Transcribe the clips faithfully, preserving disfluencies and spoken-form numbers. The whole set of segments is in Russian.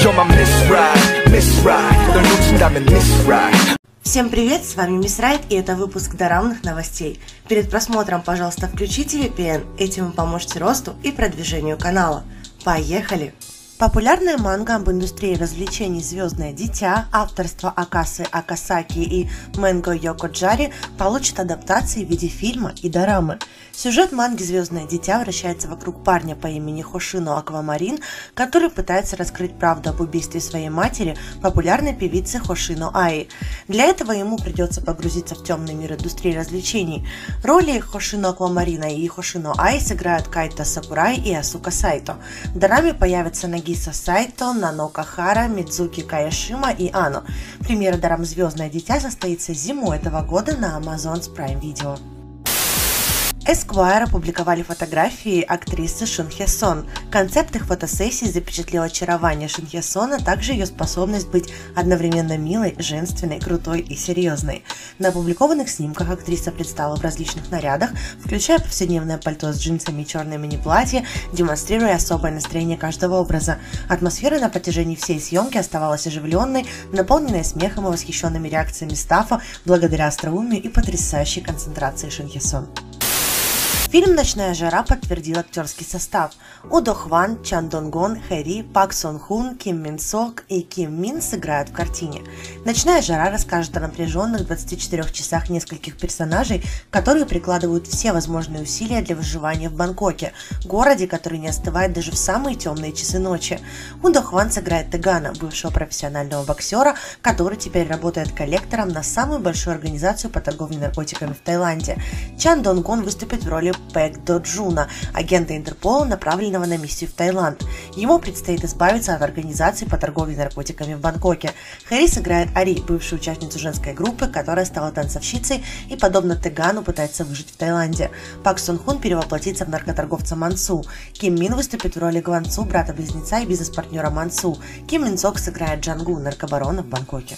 You're my Miss Right, Miss Right. 널 놓친다면 Miss Right. Всем привет, с вами Мисс Райт, и это выпуск дорамных новостей. Перед просмотром, пожалуйста, включите ви пи эн, этим вы поможете росту и продвижению канала. Поехали! Популярная манга об индустрии развлечений «Звездное дитя» авторства Акасы Акасаки и Мэнго Йокоджари получит адаптации в виде фильма и дорамы. Сюжет манги «Звездное дитя» вращается вокруг парня по имени Хошино Аквамарин, который пытается раскрыть правду об убийстве своей матери, популярной певицы Хошино Аи. Для этого ему придется погрузиться в темный мир индустрии развлечений. Роли Хошино Аквамарина и Хошино Аи сыграют Кайта Сакурай и Асука Сайто. В дораме появятся Нагиса Сайто, Нанока Хара, Мидзуки Каяшима и Ано. Премьера дорам «Звездное дитя» состоится зимой этого года на Amazon Prime Video. Esquire опубликовали фотографии актрисы Шин Хе Сон. Концепт их фотосессии запечатлел очарование Шин Хе Сон, а также ее способность быть одновременно милой, женственной, крутой и серьезной. На опубликованных снимках актриса предстала в различных нарядах, включая повседневное пальто с джинсами и черное мини-платье, демонстрируя особое настроение каждого образа. Атмосфера на протяжении всей съемки оставалась оживленной, наполненной смехом и восхищенными реакциями стаффа благодаря остроумию и потрясающей концентрации Шин Хе Сон. Фильм «Ночная жара» подтвердил актерский состав. У До Хван, Чан Донгон, Хэри, Пак Сон Хун, Ким Мин Сок и Ким Мин сыграют в картине. «Ночная жара» расскажет о напряженных двадцати четырёх часах нескольких персонажей, которые прикладывают все возможные усилия для выживания в Бангкоке, городе, который не остывает даже в самые темные часы ночи. У До Хван сыграет Тегана, бывшего профессионального боксера, который теперь работает коллектором на самую большую организацию по торговле наркотиками в Таиланде. Чан Донгон выступит в роли Пэк До Джуна, агента Интерпола, направленного на миссию в Таиланд. Ему предстоит избавиться от организации по торговле наркотиками в Бангкоке. Хэри сыграет Ари, бывшую участницу женской группы, которая стала танцовщицей и, подобно Тегану, пытается выжить в Таиланде. Пак Сон Хун перевоплотится в наркоторговца Мансу. Ким Мин выступит в роли Гван Цу, брата-близнеца и бизнес-партнера Мансу. Ким Мин Сок сыграет Джангу, наркобарона в Бангкоке.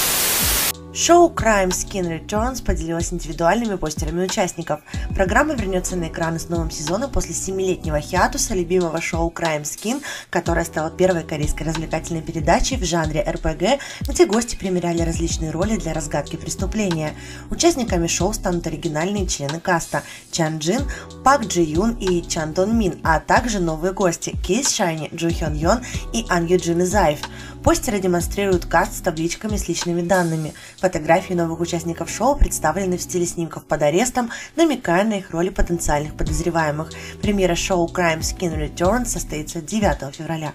Шоу Crime Skin Returns поделилась индивидуальными постерами участников. Программа вернется на экраны с новым сезоном после семилетнего хиатуса любимого шоу Crime Skin, которое стало первой корейской развлекательной передачей в жанре эр пэ гэ, где гости примеряли различные роли для разгадки преступления. Участниками шоу станут оригинальные члены каста Чан Джин, Пак Джи Юн и Чан Дон Мин, а также новые гости Кейс Шайни, Джу Хён Йон и Ан Юджин Изаев. Постеры демонстрируют каст с табличками с личными данными. Фотографии новых участников шоу представлены в стиле снимков под арестом, намекая на их роли потенциальных подозреваемых. Премьера шоу Crime Skin Returns состоится девятого февраля.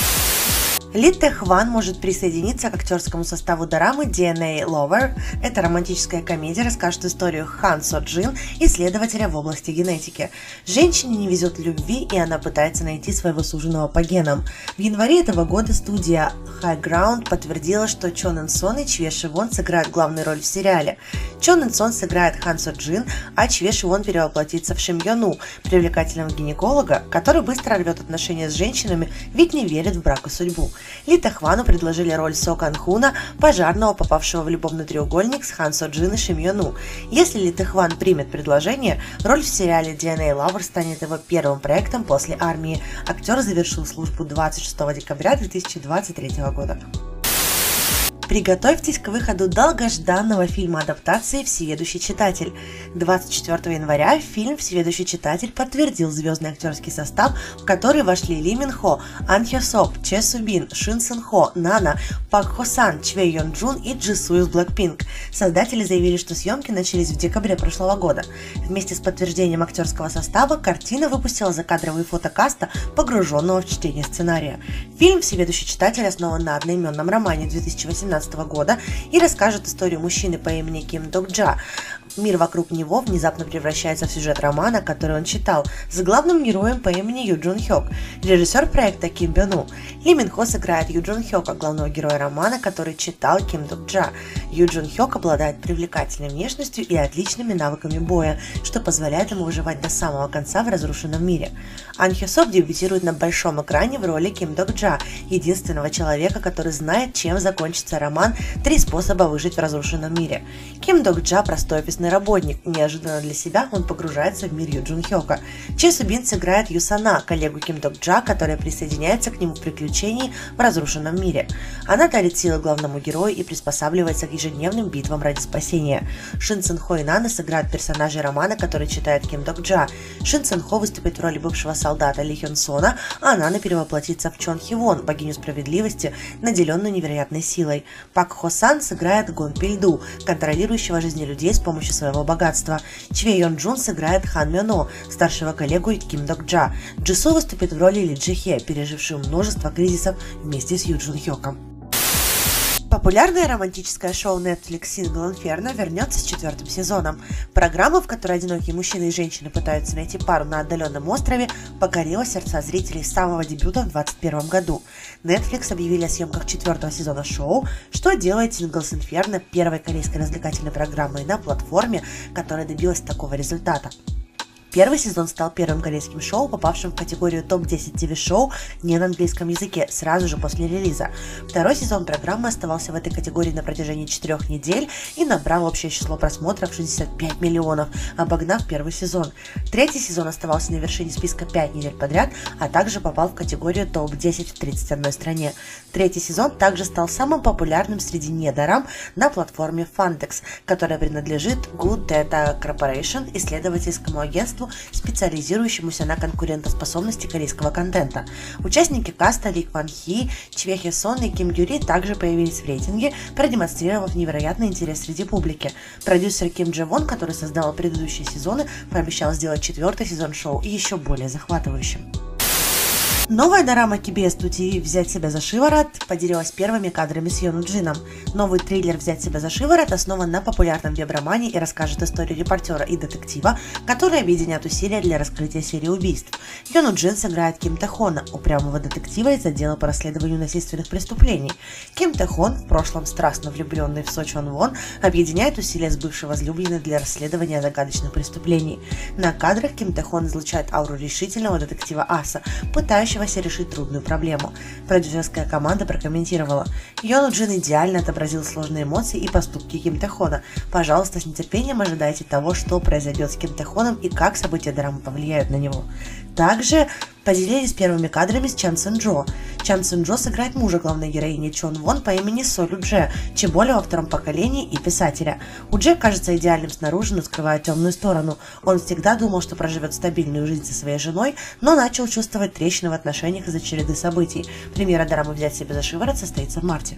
Ли Тэ Хван может присоединиться к актерскому составу дорамы ди эн эй Lover. Эта романтическая комедия расскажет историю Хан Со Джин, исследователя в области генетики. Женщине не везет в любви, и она пытается найти своего суженого по генам. В январе этого года студия High Ground подтвердила, что Чон Ын Сон и Чве Шивон сыграют главную роль в сериале. Чон Ын Сон сыграет Хан Со Джин, а Чве Шивон перевоплотится в Шим Йону, привлекательного гинеколога, который быстро рвет отношения с женщинами, ведь не верит в брак и судьбу. Ли Тэ Хвану предложили роль Со Кан Хуна, пожарного, попавшего в любовный треугольник с Хан Со Джин и Шим Йону. Если Ли Тэ Хван примет предложение, роль в сериале ди эн эй Lover станет его первым проектом после армии. Актер завершил службу двадцать шестого декабря две тысячи двадцать третьего года. Приготовьтесь к выходу долгожданного фильма адаптации «Всеведущий читатель». двадцать четвёртого января фильм «Всеведущий читатель» подтвердил звездный актерский состав, в который вошли Ли Мин Хо, Ан Хё Соп, Че Субин, Шин Сэн Хо, Нана, Пак Хо Сан, Чве Йон Джун и Джи Су из Blackpink. Создатели заявили, что съемки начались в декабре прошлого года. Вместе с подтверждением актерского состава картина выпустила закадровые фото каста, погруженного в чтение сценария. Фильм «Всеведущий читатель» основан на одноименном романе две тысячи восемнадцатого года и расскажет историю мужчины по имени Ким Дог Джа. Мир вокруг него внезапно превращается в сюжет романа, который он читал, с главным героем по имени Ю Джун Хёк, режиссер проекта Ким Бё Ну. Ли Мин Хо сыграет Ю Джун Хёка, главного героя романа, который читал Ким Дог Джа. Ю Джун Хёк обладает привлекательной внешностью и отличными навыками боя, что позволяет ему выживать до самого конца в разрушенном мире. Ан Хё Соп дебютирует на большом экране в роли Ким Дог Джа, единственного человека, который знает, чем закончится роман «Три способа выжить в разрушенном мире». Ким Дог Джа – простой офисный офисный работник. Неожиданно для себя он погружается в мир Ю Джун Хёка. Че Субин сыграет Юсана, коллегу Ким Док Джа, которая присоединяется к нему в приключении в разрушенном мире. Она дарит силы главному герою и приспосабливается к ежедневным битвам ради спасения. Шин Цин Хо и Нана сыграют персонажей романа, который читает Ким Док Джа. Шин Цин Хо выступит в роли бывшего солдата Ли Хён Сона, а Нана перевоплотится в Чон Хи Вон, богиню справедливости, наделенную невероятной силой. Пак Хо Сан сыграет Гон Пильду, контролирующего жизни людей с помощью своего богатства. Чве Йон Джун сыграет Хан Мёно, старшего коллегу Ким Док Джа. Джису выступит в роли Ли Джи Хе, пережившего множество кризисов вместе с Ю Джун Хёком. Популярное романтическое шоу Netflix Single Inferno вернется с четвертым сезоном. Программа, в которой одинокие мужчины и женщины пытаются найти пару на отдаленном острове, покорила сердца зрителей с самого дебюта в двадцать первом году. Netflix объявили о съемках четвертого сезона шоу, что делает Singles Inferno первой корейской развлекательной программой на платформе, которая добилась такого результата. Первый сезон стал первым корейским шоу, попавшим в категорию топ десять ти ви-шоу не на английском языке сразу же после релиза. Второй сезон программы оставался в этой категории на протяжении четырех недель и набрал общее число просмотров шестьдесят пять миллионов, обогнав первый сезон. Третий сезон оставался на вершине списка пять недель подряд, а также попал в категорию топ десять в тридцати одной стране. Третий сезон также стал самым популярным среди недорам на платформе Fandex, которая принадлежит Good Data Corporation, исследовательскому агентству, специализирующемуся на конкурентоспособности корейского контента. Участники каста Ли Кван Хи, Чве Хе Сон и Ким Гюри также появились в рейтинге, продемонстрировав невероятный интерес среди публики. Продюсер Ким Дже Вон, который создал предыдущие сезоны, пообещал сделать четвертый сезон шоу еще более захватывающим. Новая дорама Ки Би Эс ту Ти Ви «Взять себя за шиворот» поделилась первыми кадрами с Йону Джином. Новый триллер «Взять себя за шиворот» основан на популярном веб-романе и расскажет историю репортера и детектива, которые объединят усилия для раскрытия серии убийств. Йону Джин сыграет Ким Тэ Хона, упрямого детектива из отдела по расследованию насильственных преступлений. Ким Тэ Хон, в прошлом страстно влюбленный в Со Чон Вон, объединяет усилия с бывшей возлюбленной для расследования загадочных преступлений. На кадрах Ким Тэ Хон излучает ауру решительного детектива Аса, пытающегося решить трудную проблему. Продюсерская команда прокомментировала: Йону Джин идеально отобразил сложные эмоции и поступки Ким Тэ Хона. Пожалуйста, с нетерпением ожидайте того, что произойдет с Ким Тэ Хоном и как события драмы повлияют на него. Также поделились первыми кадрами с Чан Сэн Джо. Чан Сэн Джо сыграет мужа главной героини Чон Вон по имени Со Лю Дже, чеболя во втором поколении и писателя. У Дже кажется идеальным снаружи, но скрывает темную сторону. Он всегда думал, что проживет стабильную жизнь со своей женой, но начал чувствовать трещины в отношениях из-за череды событий. Премьера драмы «Взять себя за шиворот» состоится в марте.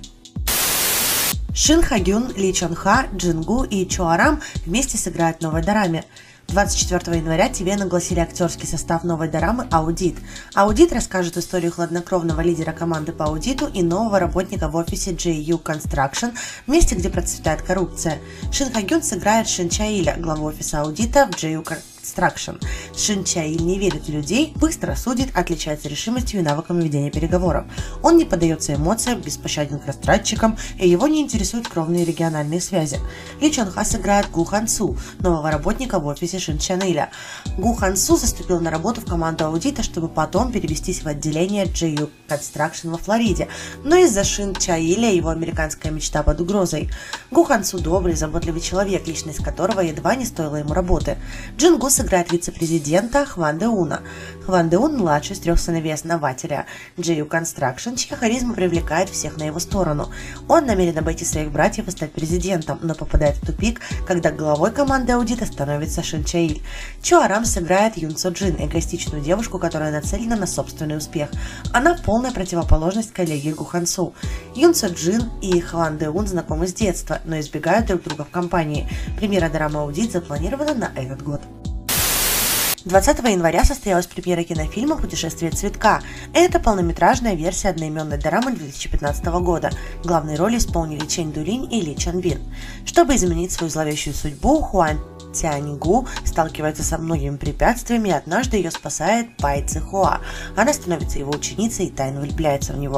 Шин Ха Гюн, Ли Чон Ха, Джин Гу и Чо Арам вместе сыграют в новой дораме. двадцать четвёртого января ТВ огласили актерский состав новой дорамы «Аудит». «Аудит» расскажет историю хладнокровного лидера команды по аудиту и нового работника в офисе Джей Ю Construction, месте, где процветает коррупция. Шин Ха Гюн сыграет Шин Ча Иля, главу офиса аудита в Джей Ю Construction. Шин Ча Иль не верит в людей, быстро судит, отличается решимостью и навыками ведения переговоров. Он не поддается эмоциям, беспощаден к растратчикам, и его не интересуют кровные региональные связи. Ли Чон Ха сыграет Гу Хан Су, нового работника в офисе Шин Ча Иля. Гу Хан Су заступил на работу в команду аудита, чтобы потом перевестись в отделение Джей Ю Construction во Флориде, но из-за Шин Ча Иля его американская мечта под угрозой. Гу Хан Су добрый, заботливый человек, личность которого едва не стоила ему работы. Джин Гу сыграет вице-президента Хван Дэ Уна. Хван Дэ Ун младший из трех сыновей основателя Джей Ю Construction, чья харизма привлекает всех на его сторону. Он намерен обойти своих братьев и стать президентом, но попадает в тупик, когда главой команды аудита становится Шин Ча Иль. Чо Арам сыграет Юн Со Джин, эгоистичную девушку, которая нацелена на собственный успех. Она полная противоположность коллеге Гу Хан Су. Юн Со Джин и Хван Дэ Ун знакомы с детства, но избегают друг друга в компании. Премьера дорамы «Аудит» запланирована на этот год. двадцатого января состоялась премьера кинофильма «Путешествие цветка». Это полнометражная версия одноименной дорамы две тысячи пятнадцатого года. Главные роли исполнили Чэнь Дуринь и Ли Чан Бин. Чтобы изменить свою зловещую судьбу, Хуан Тяньгу сталкивается со многими препятствиями, и однажды ее спасает Пай Ци Хуа. Она становится его ученицей и тайно влюбляется в него.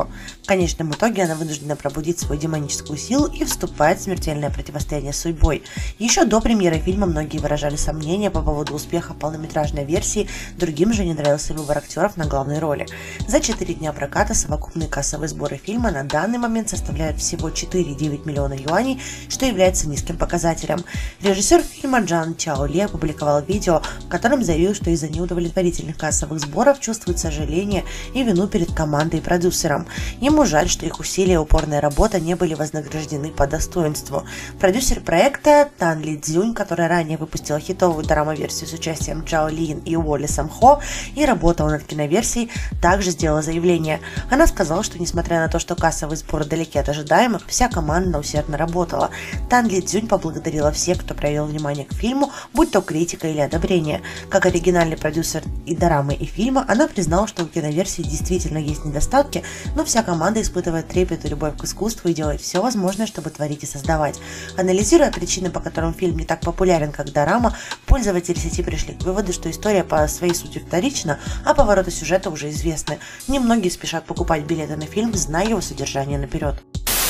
В конечном итоге она вынуждена пробудить свою демоническую силу и вступает в смертельное противостояние с судьбой. Еще до премьеры фильма многие выражали сомнения по поводу успеха полнометражной версии, другим же не нравился выбор актеров на главной роли. За четыре дня проката совокупные кассовые сборы фильма на данный момент составляют всего четыре целых девять десятых миллиона юаней, что является низким показателем. Режиссер фильма Джан Чао Ли опубликовал видео, в котором заявил, что из-за неудовлетворительных кассовых сборов чувствует сожаление и вину перед командой и продюсером. Ему жаль, что их усилия и упорная работа не были вознаграждены по достоинству. Продюсер проекта Тан Ли Цзюнь, которая ранее выпустила хитовую драма-версию с участием Чжао Лин и Уолли Самхо и работала над киноверсией, также сделала заявление. Она сказала, что несмотря на то, что кассовые сборы далеки от ожидаемых, вся команда усердно работала. Тан Ли Цзюнь поблагодарила всех, кто проявил внимание к фильму, будь то критика или одобрение. Как оригинальный продюсер и дорамы, и фильма, она признала, что у киноверсии действительно есть недостатки, но вся команда испытывает трепет и любовь к искусству и делает все возможное, чтобы творить и создавать. Анализируя причины, по которым фильм не так популярен, как дорама, пользователи сети пришли к выводу, что история по своей сути вторична, а повороты сюжета уже известны. Немногие спешат покупать билеты на фильм, зная его содержание наперед.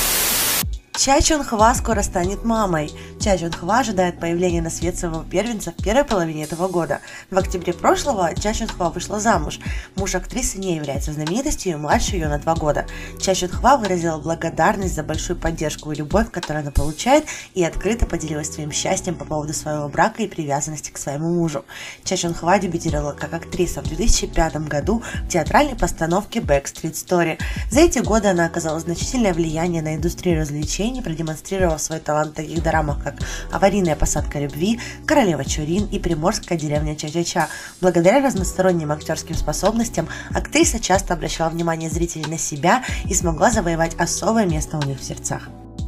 Ча Чон Хва скоро станет мамой. Ча Чон Хва ожидает появления на свет своего первенца в первой половине этого года. В октябре прошлого Ча Чон Хва вышла замуж. Муж актрисы не является знаменитостью и младше ее на два года. Ча Чон Хва выразила благодарность за большую поддержку и любовь, которую она получает, и открыто поделилась своим счастьем по поводу своего брака и привязанности к своему мужу. Ча Чон Хва дебютировала как актриса в две тысячи пятом году в театральной постановке Backstreet Story. За эти годы она оказала значительное влияние на индустрию развлечений, продемонстрировав свой талант в таких дорамах, как «Аварийная посадка любви», «Королева Чурин» и «Приморская деревня Ча-Ча-Ча». Благодаря разносторонним актерским способностям актриса часто обращала внимание зрителей на себя и смогла завоевать особое место у них в сердцах.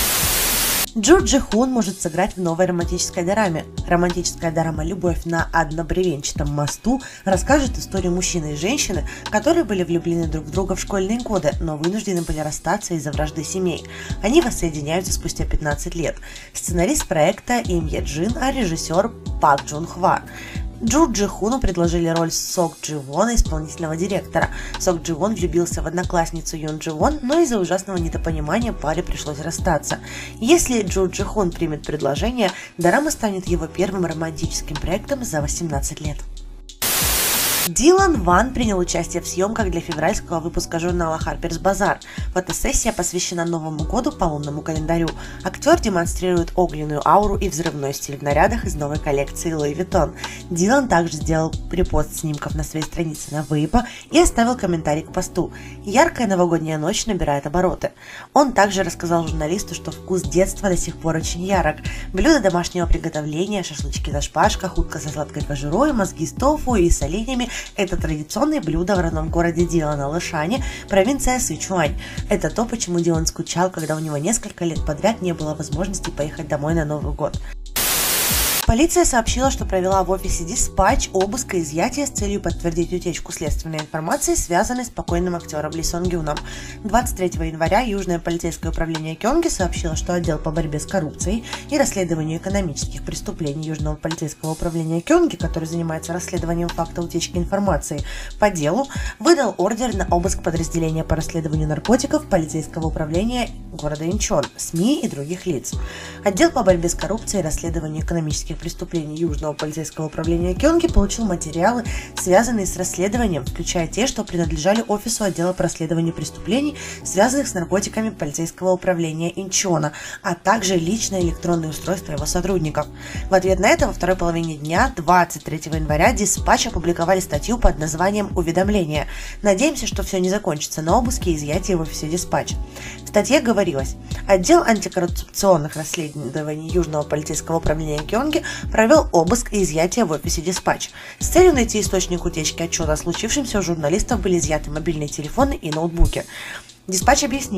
Джо Джи Хун может сыграть в новой романтической дораме. Романтическая дорама «Любовь на однобревенчатом мосту» расскажет историю мужчины и женщины, которые были влюблены друг в друга в школьные годы, но вынуждены были расстаться из-за вражды семей. Они воссоединяются спустя пятнадцать лет. Сценарист проекта Им Е Джин, а режиссер Пак Джун Хва. Джо Джи Хуну предложили роль Сок Джи Вона, исполнительного директора. Сок Джи Вон влюбился в одноклассницу Юн Джи Вон, но из-за ужасного недопонимания паре пришлось расстаться. Если Джо Джи Хун примет предложение, дорама станет его первым романтическим проектом за восемнадцать лет. Дилан Ван принял участие в съемках для февральского выпуска журнала Harper's Bazaar. Фотосессия посвящена Новому году по лунному календарю. Актер демонстрирует огненную ауру и взрывной стиль в нарядах из новой коллекции Louis Vuitton. Дилан также сделал репост снимков на своей странице на Weibo и оставил комментарий к посту. Яркая новогодняя ночь набирает обороты. Он также рассказал журналисту, что вкус детства до сих пор очень ярок. Блюда домашнего приготовления, шашлычки на шпажках, утка со сладкой кожурой, мозги с тофу и с оленями – это традиционные блюда в родном городе Дилана, Лэшане, провинция Сычуань. Это то, почему Дилан скучал, когда у него несколько лет подряд не было возможности поехать домой на Новый год. Полиция сообщила, что провела в офисе Dispatch обыск и изъятие с целью подтвердить утечку следственной информации, связанной с покойным актером Ли Сон Гюном. двадцать третьего января Южное полицейское управление Кёнги сообщило, что отдел по борьбе с коррупцией и расследованию экономических преступлений Южного полицейского управления Кёнги, который занимается расследованием факта утечки информации по делу, выдал ордер на обыск подразделения по расследованию наркотиков полицейского управления города Инчон, СМИ и других лиц. Отдел по борьбе с коррупцией и расследованию экономических преступлений Южного полицейского управления Кёнги получил материалы, связанные с расследованием, включая те, что принадлежали офису отдела по расследованию преступлений, связанных с наркотиками полицейского управления Инчона, а также личное электронное устройство его сотрудников. В ответ на это во второй половине дня, двадцать третьего января, Dispatch опубликовали статью под названием «Уведомление». Надеемся, что все не закончится на обыске и изъятии в офисе Dispatch. В статье говорилось: отдел антикоррупционных расследований Южного полицейского управления Кёнги провел обыск и изъятие в офисе Dispatch. С целью найти источник утечки отчета о случившемся у журналистов были изъяты мобильные телефоны и ноутбуки. Dispatch объяснили: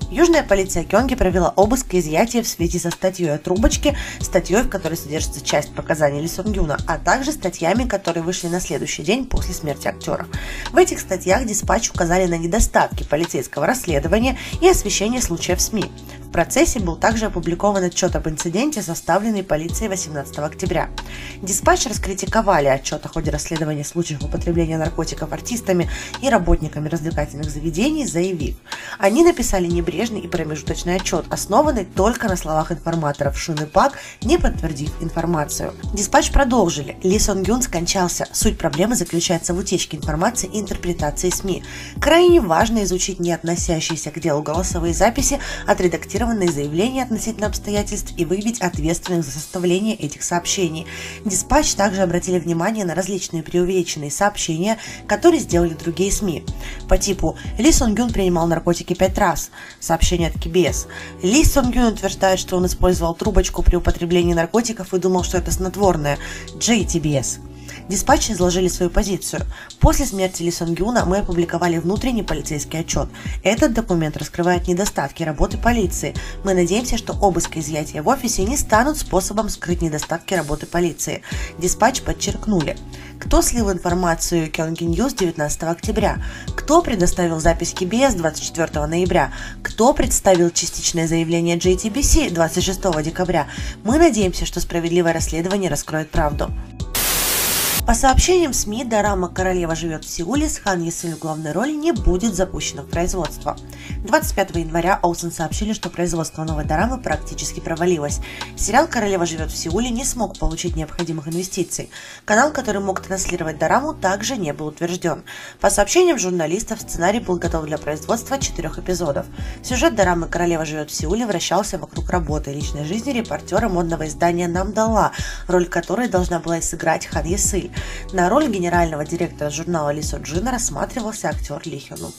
Южная полиция Кёнги провела обыск и изъятие в связи со статьей о трубочке, статьей, в которой содержится часть показаний Ли Сон Гюна, а также статьями, которые вышли на следующий день после смерти актера. В этих статьях диспатч указали на недостатки полицейского расследования и освещения случая в СМИ. В процессе был также опубликован отчет об инциденте, составленный полицией восемнадцатого октября. Диспатч раскритиковали отчет о ходе расследования случаев употребления наркотиков артистами и работниками развлекательных заведений, заявив: «Они написали небрежный и промежуточный отчет, основанный только на словах информаторов Шин и Пак, не подтвердив информацию». Диспатч продолжили: Ли Сон Гюн скончался. Суть проблемы заключается в утечке информации и интерпретации СМИ. Крайне важно изучить не относящиеся к делу голосовые записи, отредактированные заявления относительно обстоятельств и выявить ответственных за составление этих сообщений. Диспатч также обратили внимание на различные преувеличенные сообщения, которые сделали другие СМИ. По типу: Ли Сон Гюн принимал наркотики пять раз. Сообщение от Ки Би Эс. Ли Сон Гюн утверждает, что он использовал трубочку при употреблении наркотиков и думал, что это снотворное. Джей Ти Би Эс. Диспатчи изложили свою позицию. После смерти Ли Сон Гюна мы опубликовали внутренний полицейский отчет. Этот документ раскрывает недостатки работы полиции. Мы надеемся, что обыск и изъятие в офисе не станут способом скрыть недостатки работы полиции. Диспатч подчеркнули: кто слил информацию Кёнги Ньюс девятнадцатого октября, кто предоставил запись Ки Би Эс двадцать четвёртого ноября, кто представил частичное заявление Джей Ти Би Си двадцать шестого декабря. Мы надеемся, что справедливое расследование раскроет правду. По сообщениям СМИ, дорама «Королева живет в Сеуле» с Хан Е Сыль в главной роли не будет запущена в производство. двадцать пятого января Оусен сообщили, что производство новой дорамы практически провалилось. Сериал «Королева живет в Сеуле» не смог получить необходимых инвестиций. Канал, который мог транслировать дораму, также не был утвержден. По сообщениям журналистов, сценарий был готов для производства четырех эпизодов. Сюжет дорамы «Королева живет в Сеуле» вращался вокруг работы и личной жизни репортера модного издания Нам Дала, роль которой должна была сыграть Хан Е Сыль. На роль генерального директора журнала Ли Со Джина рассматривался актер Ли Хё Нук.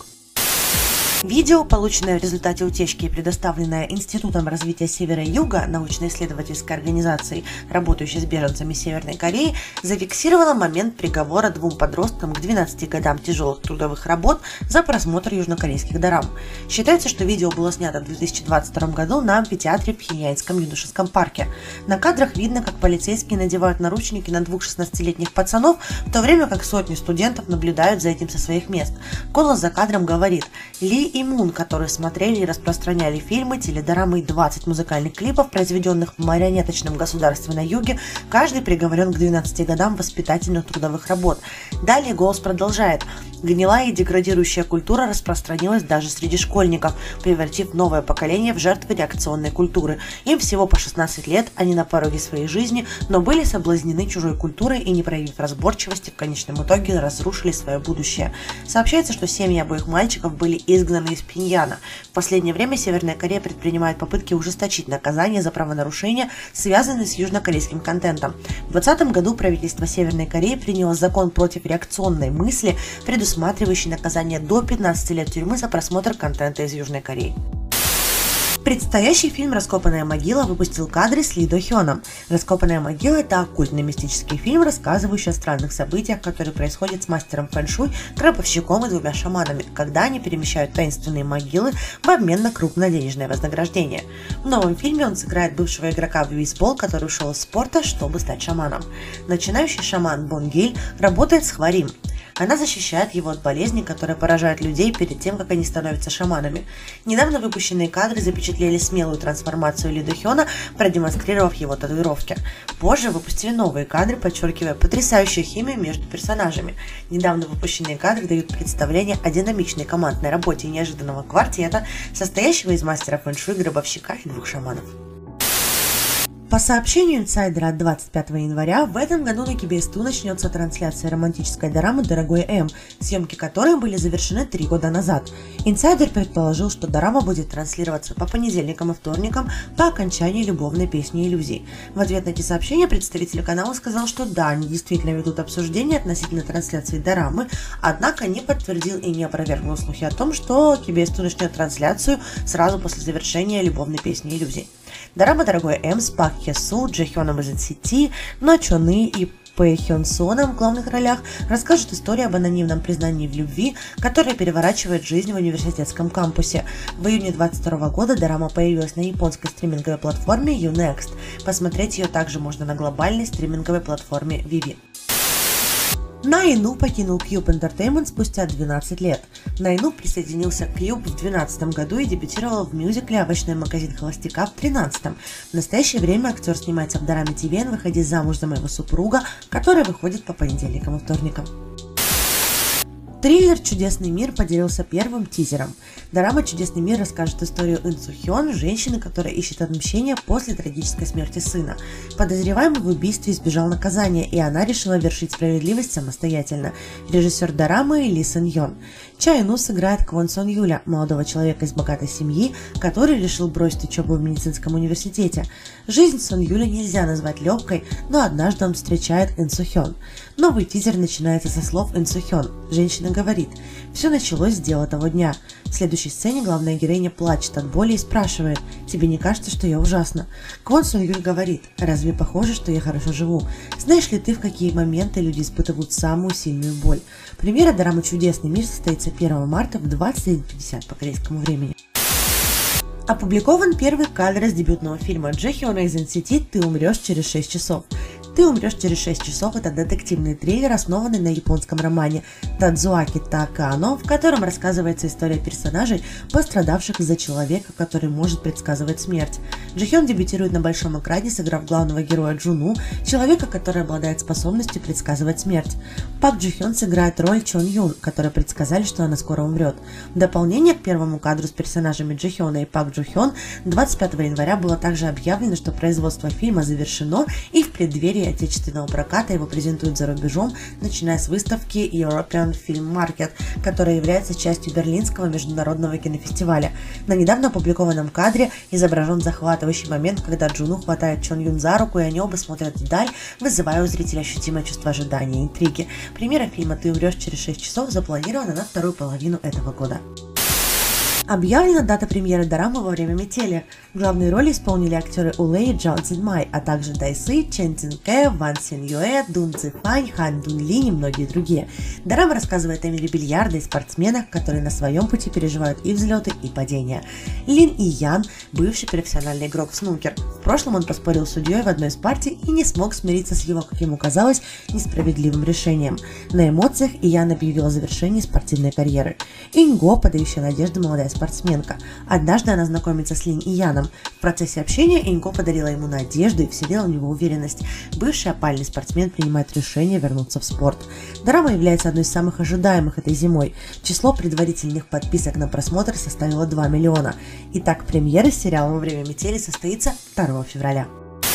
Видео, полученное в результате утечки и предоставленное Институтом развития Севера и Юга, научно-исследовательской организацией, работающей с беженцами Северной Кореи, зафиксировало момент приговора двум подросткам к двенадцати годам тяжелых трудовых работ за просмотр южнокорейских дорам. Считается, что видео было снято в две тысячи двадцать втором году на амфитеатре в Пхеньянском юношеском парке. На кадрах видно, как полицейские надевают наручники на двух шестнадцатилетних пацанов, в то время как сотни студентов наблюдают за этим со своих мест. Голос за кадром говорит: Ли и Мун, которые смотрели и распространяли фильмы, теледорамы и двадцать музыкальных клипов, произведенных в марионеточном государстве на юге, каждый приговорен к двенадцати годам воспитательных трудовых работ. Далее голос продолжает: гнилая и деградирующая культура распространилась даже среди школьников, превратив новое поколение в жертвы реакционной культуры. Им всего по шестнадцать лет, они на пороге своей жизни, но были соблазнены чужой культурой и, не проявив разборчивости, в конечном итоге разрушили свое будущее. Сообщается, что семьи обоих мальчиков были изгнаны из Пхеньяна. В последнее время Северная Корея предпринимает попытки ужесточить наказание за правонарушения, связанные с южнокорейским контентом. В две тысячи двадцатом году правительство Северной Кореи приняло закон против реакционной мысли, предусматривающий наказание до пятнадцати лет тюрьмы за просмотр контента из Южной Кореи. Предстоящий фильм «Раскопанная могила» выпустил кадры с Ли До Хёном. «Раскопанная могила» — это оккультный мистический фильм, рассказывающий о странных событиях, которые происходят с мастером фэн-шуй, гробовщиком и двумя шаманами, когда они перемещают таинственные могилы в обмен на крупное денежное вознаграждение. В новом фильме он сыграет бывшего игрока в бейсбол, который ушел из спорта, чтобы стать шаманом. Начинающий шаман Бон Гиль работает с Хварим. Она защищает его от болезней, которые поражают людей перед тем, как они становятся шаманами. Недавно выпущенные кадры запечатлели смелую трансформацию Ли До Хёна, продемонстрировав его татуировки. Позже выпустили новые кадры, подчеркивая потрясающую химию между персонажами. Недавно выпущенные кадры дают представление о динамичной командной работе неожиданного квартета, состоящего из мастера фэн-шуй, гробовщика и двух шаманов. По сообщению инсайдера от двадцать пятого января, в этом году на Ки Би Эс Ту начнется трансляция романтической дорамы «Дорогой М», съемки которой были завершены три года назад. Инсайдер предположил, что дорама будет транслироваться по понедельникам и вторникам по окончании любовной песни «Иллюзий». В ответ на эти сообщения представитель канала сказал, что да, они действительно ведут обсуждения относительно трансляции дорамы, однако не подтвердил и не опровергнул слухи о том, что Ки Би Эс Ту начнет трансляцию сразу после завершения любовной песни «Иллюзий». Дорама «Дорогой М» с Пак Хе Су, Джи Хёном из Эн Си Ти, Но Чоны и Пэ Хён Соном в главных ролях расскажет историю об анонимном признании в любви, которое переворачивает жизнь в университетском кампусе. В июне две тысячи двадцать второго года дорама появилась на японской стриминговой платформе Юнекст. Посмотреть ее также можно на глобальной стриминговой платформе Vivi. Найну покинул Cube Entertainment спустя двенадцать лет. Найну присоединился к Cube в две тысячи двенадцатом году и дебютировал в мюзикле «Овощной магазин холостяка» в две тысячи тринадцатом. В настоящее время актер снимается в дораме ти ви эн «Выходи замуж за моего супруга», которая выходит по понедельникам и вторникам. Триллер «Чудесный мир» поделился первым тизером. Дорама «Чудесный мир» расскажет историю Ин Су Хён, женщины, которая ищет отмщения после трагической смерти сына. Подозреваемый в убийстве избежал наказания, и она решила вершить справедливость самостоятельно. Режиссер дорамы Ли Сэн Йон. Ча Ину сыграет Квон Сон Юля, молодого человека из богатой семьи, который решил бросить учебу в медицинском университете. Жизнь Сон Юля нельзя назвать легкой, но однажды он встречает Ин Су Хён. Новый тизер начинается со слов Ин Су Хён. Женщина говорит: «Все началось с дела того дня». В следующей сцене главная героиня плачет от боли и спрашивает: «Тебе не кажется, что я ужасна?» Квон Сон Юль говорит: «Разве похоже, что я хорошо живу? Знаешь ли ты, в какие моменты люди испытывают самую сильную боль?» Премьера дорамы «Чудесный мир» состоится первого марта в двадцать один пятьдесят по корейскому времени. Опубликован первый кадр из дебютного фильма Джи Хёна из эн си ти «Ты умрешь через шесть часов». «Ты умрешь через шесть часов» — это детективный триллер, основанный на японском романе Тадзуаки Такано, в котором рассказывается история персонажей, пострадавших из-за человека, который может предсказывать смерть. Джи Хён дебютирует на большом экране, сыграв главного героя Джуну, человека, который обладает способностью предсказывать смерть. Пак Джи Хён сыграет роль Чон Юн, которой предсказали, что она скоро умрет. В дополнение к первому кадру с персонажами Джи Хёна и Пак Джи Хён двадцать пятого января было также объявлено, что производство фильма завершено, и в преддверии отечественного проката его презентуют за рубежом, начиная с выставки European Film Market, которая является частью Берлинского международного кинофестиваля. На недавно опубликованном кадре изображен захватывающий момент, когда Джуну хватает Чон Юн за руку, и они оба смотрят вдаль, вызывая у зрителя ощутимое чувство ожидания и интриги. Премьера фильма «Ты умрешь через шесть часов» запланирована на вторую половину этого года. Объявлена дата премьеры дорамы «Во время метели». Главные роли исполнили актеры Улэй и Джао Цзиньмай, а также Дай Сы, Чен Цин Кэ, Ван Син Юэ, Дун Цзи Фань, Хан Дун Линь и многие другие. Дорама рассказывает о мире бильярда и спортсменах, которые на своем пути переживают и взлеты, и падения. Лин И Ян – бывший профессиональный игрок в снукер. В прошлом он поспорил с судьей в одной из партий и не смог смириться с его, как ему казалось, несправедливым решением. На эмоциях И Ян объявил о завершении спортивной карьеры. Инь Го, подающая надежды молодая спортсменка. Однажды она знакомится с Лин И Яном. В процессе общения Инько подарила ему надежду и вселила в него уверенность. Бывший опальный спортсмен принимает решение вернуться в спорт. Дорама является одной из самых ожидаемых этой зимой. Число предварительных подписок на просмотр составило два миллиона. Итак, премьера сериала «Во время метели» состоится второго февраля.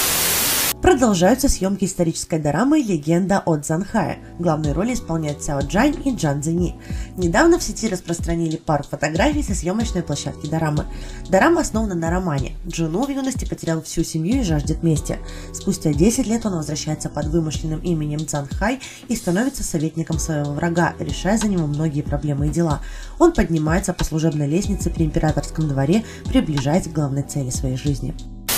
Продолжаются съемки исторической дорамы «Легенда о Цзанхае». Главные роли исполняют Цяо Джань и Джан Цзини. Недавно в сети распространили пару фотографий со съемочной площадки дорамы. Дорама основана на романе. Джуну в юности потерял всю семью и жаждет мести. Спустя десять лет он возвращается под вымышленным именем Цзанхай и становится советником своего врага, решая за него многие проблемы и дела. Он поднимается по служебной лестнице при императорском дворе, приближаясь к главной цели своей жизни.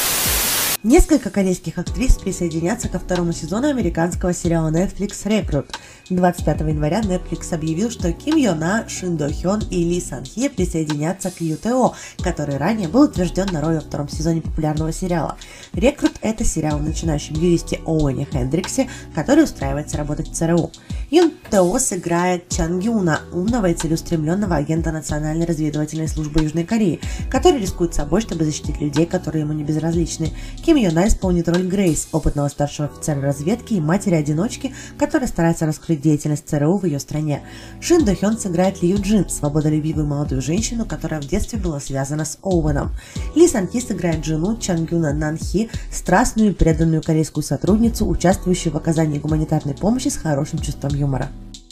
Несколько корейских актрис присоединятся ко второму сезону американского сериала Netflix «Рекрут». двадцать пятого января Netflix объявил, что Ким Йо На, Шин До Хён и Ли Сан Хи присоединятся к Ю Тэ О, который ранее был утвержден на роль во втором сезоне популярного сериала. «Рекрут» — это сериал о начинающем юристе Оуэне Хендриксе, который устраивается работать в Цэ Эр У. Юн Тэ О сыграет Чан Гюна, умного и целеустремленного агента Национальной разведывательной службы Южной Кореи, который рискует собой, чтобы защитить людей, которые ему не безразличны. Ким Йо На исполнит роль Грейс, опытного старшего офицера разведки и матери-одиночки, которая старается раскрыть деятельность Цэ Эр У в ее стране. Шин До Хён сыграет Ли Ю Джин, свободолюбивую молодую женщину, которая в детстве была связана с Оуэном. Ли Сан Хи сыграет жену Чан Гюна Нан Хи, страстную и преданную корейскую сотрудницу, участвующую в оказании гуманитарной помощи с хорошим чувством юмора.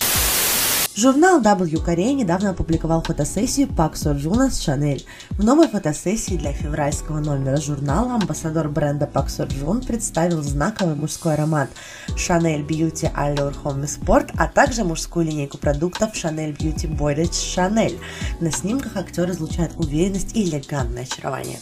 Журнал дабл ю Korea недавно опубликовал фотосессию Пак Со Джуна с Шанель. В новой фотосессии для февральского номера журнала амбассадор бренда Пак Со Джун представил знаковый мужской аромат Chanel Beauty Allure Home Sport, а также мужскую линейку продуктов Chanel Beauty Boydage Chanel. На снимках актер излучает уверенность и элегантное очарование.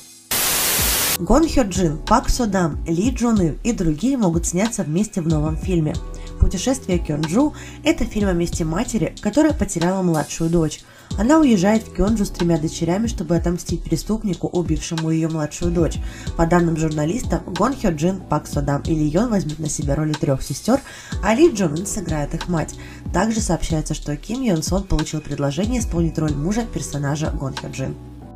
Гон Хё Джин, Пак Со Дам, Ли Джун Ин и другие могут сняться вместе в новом фильме. Путешествие Кёнджу – это фильм о месте матери, которая потеряла младшую дочь. Она уезжает в Кёнджу с тремя дочерями, чтобы отомстить преступнику, убившему ее младшую дочь. По данным журналистов, Гон Хё Джин, Пак Содам и Ли Йон возьмут на себя роли трех сестер, а Ли Джон Ин сыграет их мать. Также сообщается, что Ким Йон Сон получил предложение исполнить роль мужа персонажа Гон Хё Джин.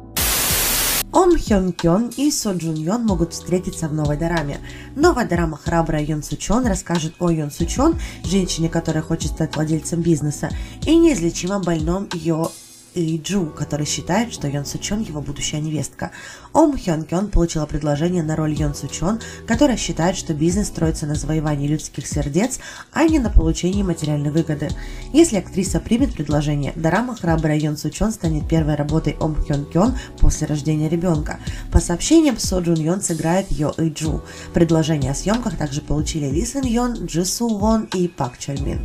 Ом Хён Кён и Со Джун Йон могут встретиться в новой дораме. Новая дорама «Храбрая Йон Су Чон» расскажет о Йон Су Чон, женщине, которая хочет стать владельцем бизнеса, и неизлечимо больном Йо И Джу, который считает, что Йон Су Чон его будущая невестка. Ом Хён Кён получила предложение на роль Йон Су Чон, которая считает, что бизнес строится на завоевании людских сердец, а не на получении материальной выгоды. Если актриса примет предложение, дорама «Храбрая Йон Су Чон» станет первой работой Ом Хён Кён после рождения ребенка. По сообщениям, Со Джун Йон сыграет Йо И Джу. Предложение о съемках также получили Ли Сэн Йон, Джи Су Вон и Пак Чоль Мин.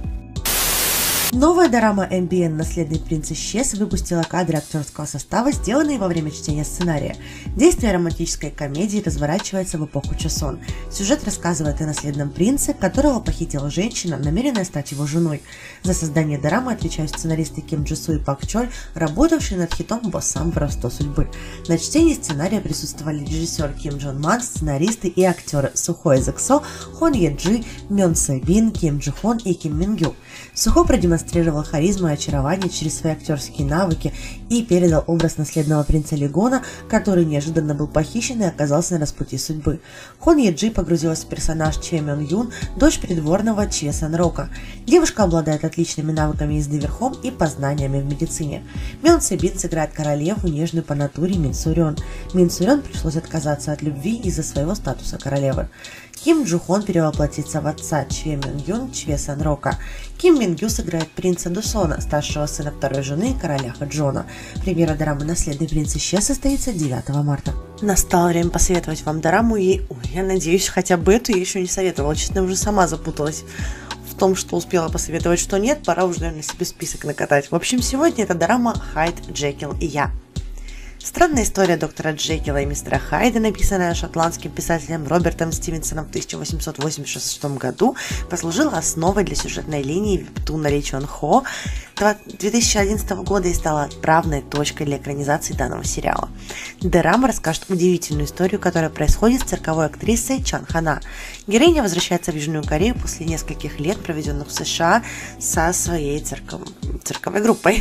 Новая дорама эм би эн «Наследный принц исчез» выпустила кадры актерского состава, сделанные во время чтения сценария. Действие романтической комедии разворачивается в эпоху Чосон. Сюжет рассказывает о наследном принце, которого похитила женщина, намеренная стать его женой. За создание дорамы отвечают сценаристы Ким Джи Су и Пак Чоль, работавшие над хитом «Боссам Воровство судьбы». На чтении сценария присутствовали режиссер Ким Джон Ман, сценаристы и актеры Сухо Эзек Со, Хон Е Джи, Мён Сэ Бин, Ким Джи Хон и Ким Мин Гю. Сухо продемонстрировал харизму и очарование через свои актерские навыки и передал образ наследного принца Легона, который неожиданно был похищен и оказался на распутье судьбы. Хон Е Джи погрузилась в персонаж Че Мён Юн, дочь придворного Че Сан Рока. Девушка обладает отличными навыками езды верхом и познаниями в медицине. Мён Сэ Бин сыграет королеву, нежную по натуре Мин Сурён. Мин Сурён пришлось отказаться от любви из-за своего статуса королевы. Ким Джу Хон перевоплотится в отца Че Мён Юн, Че Сан Рока. Ким Мин Гю сыграет принца Дусона, старшего сына второй жены короля Ходжона. Премьера дорамы «Наследный принц исчез» состоится девятого марта. Настало время посоветовать вам дораму, и ой, я надеюсь, хотя бы эту я еще не советовала. Честно, уже сама запуталась в том, что успела посоветовать, что нет. Пора уже, наверное, себе список накатать. В общем, сегодня это дорама «Хайд, Джекил и я». Странная история доктора Джекила и мистера Хайда, написанная шотландским писателем Робертом Стивенсоном в тысяча восемьсот восемьдесят шестом году, послужила основой для сюжетной линии вебтуна Ли Чон Хо две тысячи одиннадцатого года и стала отправной точкой для экранизации данного сериала. Дорама расскажет удивительную историю, которая происходит с цирковой актрисой Чан Хана. Героиня возвращается в Южную Корею после нескольких лет, проведенных в США со своей цирков... цирковой группой.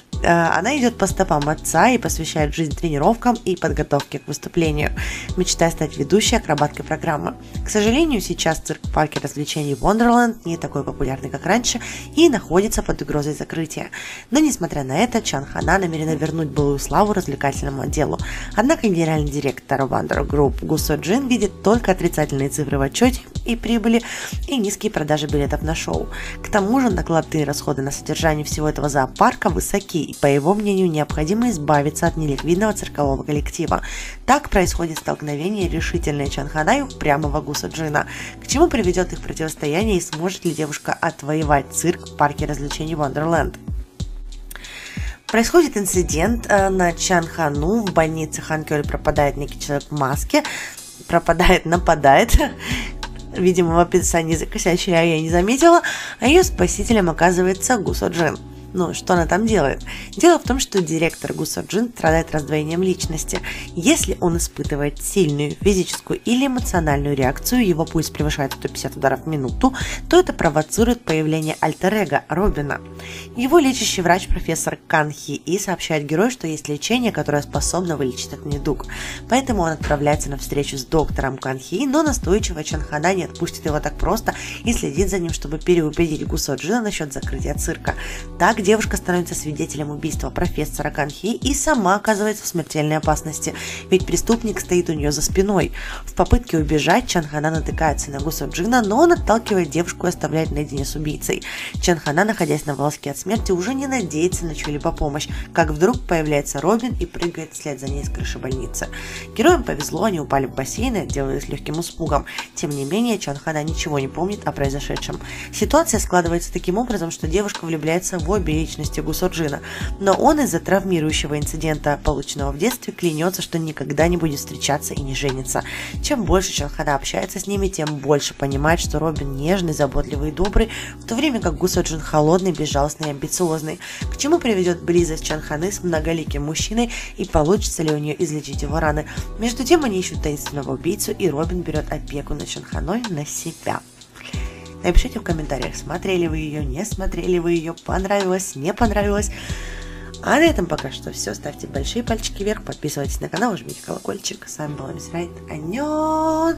Она идет по стопам отца и посвящает жизнь тренировкам и подготовке к выступлению, мечтая стать ведущей акробаткой программы. К сожалению, сейчас цирк в парке развлечений Wonderland не такой популярный, как раньше, и находится под угрозой закрытия. Но, несмотря на это, Чан Хана намерена вернуть былую славу развлекательному отделу. Однако генеральный директор Wonder Group Гу Со Джин видит только отрицательные цифры в отчете и прибыли, и низкие продажи билетов на шоу. К тому же накладные расходы на содержание всего этого зоопарка высоки, и, по его мнению, необходимо избавиться от неликвидного циркового коллектива. Так происходит столкновение решительной Чан Хана и упрямого Гу Со Джина. К чему приведет их противостояние и сможет ли девушка отвоевать цирк в парке развлечений Wonderland? Происходит инцидент на Чан Хану. В больнице Ханкёль пропадает некий человек в маске. Пропадает, нападает. Видимо, в описании закосячили, а я не заметила. А ее спасителем оказывается Гу Со Джин. Ну, что она там делает? Дело в том, что директор Гу Со Джин страдает раздвоением личности. Если он испытывает сильную физическую или эмоциональную реакцию, его пульс превышает сто пятьдесят ударов в минуту, то это провоцирует появление альтер-эго Робина. Его лечащий врач профессор Кан Хи И сообщает герою, что есть лечение, которое способно вылечить этот недуг. Поэтому он отправляется на встречу с доктором Кан Хи И, но настойчиво Чан Хана не отпустит его так просто и следит за ним, чтобы переубедить Гу Со Джина насчет закрытия цирка. Так девушка становится свидетелем убийства профессора Кан Хи и сама оказывается в смертельной опасности, ведь преступник стоит у нее за спиной. В попытке убежать Чан Хана натыкается на Гу Со Джина, но он отталкивает девушку и оставляет наедине с убийцей. Чан Хана, находясь на волоске от смерти, уже не надеется на чью-либо помощь, как вдруг появляется Робин и прыгает вслед за ней с крыши больницы. Героям повезло, они упали в бассейн и отделались легким испугом. Тем не менее, Чан Хана ничего не помнит о произошедшем. Ситуация складывается таким образом, что девушка влюбляется в обе беспечности Гу Со Джина, но он из-за травмирующего инцидента, полученного в детстве, клянется, что никогда не будет встречаться и не женится. Чем больше Чон Хана общается с ними, тем больше понимает, что Робин нежный, заботливый и добрый, в то время как Гу Со Джин холодный, безжалостный и амбициозный. К чему приведет близость Чон Ханы с многоликим мужчиной и получится ли у нее излечить его раны? Между тем они ищут таинственного убийцу, и Робин берет опеку над Чон Ханой на себя. Напишите в комментариях, смотрели вы ее, не смотрели вы ее, понравилось, не понравилось. А на этом пока что все. Ставьте большие пальчики вверх, подписывайтесь на канал, жмите колокольчик. С вами была Мисс Райт. Аньон!